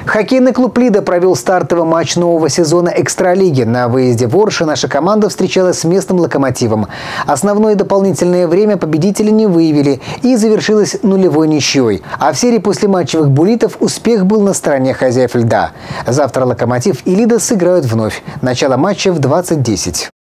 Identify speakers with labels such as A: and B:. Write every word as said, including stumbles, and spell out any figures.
A: Хоккейный клуб «Лида» провел стартовый матч нового сезона экстралиги. На выезде в Орше наша команда встречалась с местным «Локомотивом». Основное дополнительное время победители не выявили и завершилось нулевой ничьей. А в серии послематчевых буллитов успех был на стороне хозяев «Льда». Завтра «Локомотив» и «Лида» сыграют вновь. Начало матча в двадцать десять.